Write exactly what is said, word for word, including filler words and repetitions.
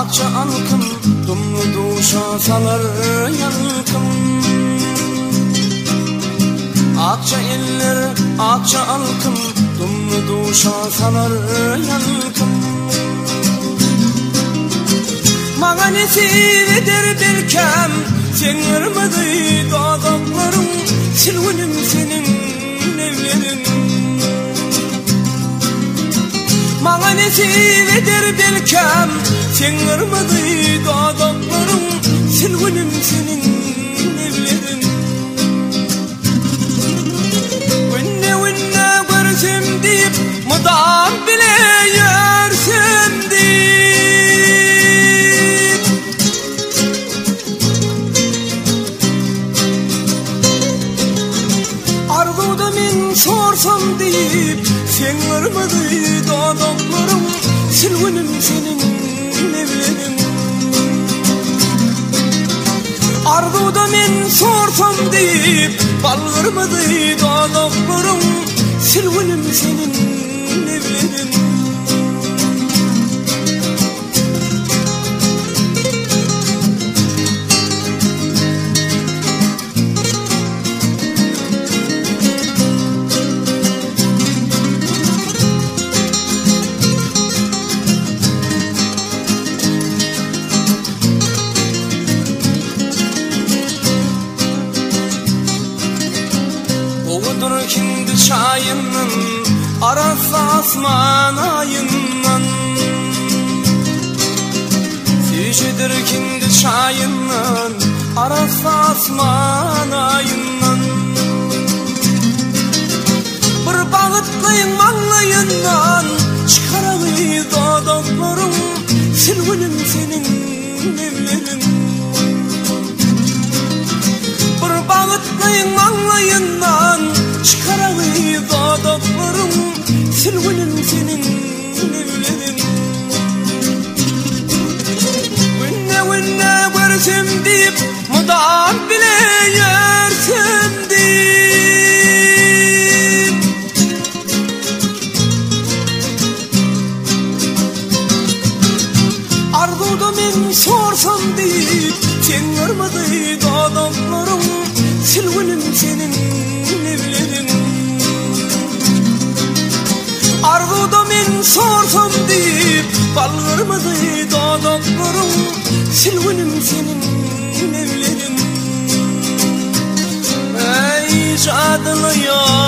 Akça alkım dumlu duşa salar yalkım. Akça eller akça alkım dumlu duşa salar yalkım. Mağa nesip eder belkem sen ırmadı dağdaklarım, silvinim senin evlerin. Mağa nesip eder belkem sen ırmadı dağdaklarım, silvinim senin evlerin. Venne venne görsem deyip mudam bile yersem deyip. Arzuda men sorsam deyip sen ırmadı dağdaklarım, silvinim senin evlerin. Arzuda men sorsam deyip balgırmadı dağdaklarım, silvinim senin evlerin. Oğudur kindi çayının arası asman ayından. Süjüdür kindi çayının arası asman ayından. Bir bağıtlayın mallayından çıkaralı dağdaklarım, silvinim senin evlerin. Bir bağıtlayın mallayından çıkaralı dağdaklarım, silvinim senin evlerin. Venne venne görsem deyip mudam bile yersem deyip. Arzuda men sorsam deyip sen ırmadı dağdaklarım, silvinim senin evlerin. Arzuda men sorsam deyip balgırmadı dağdaklarım, silvinim senin evlerin. Ey cadılı ya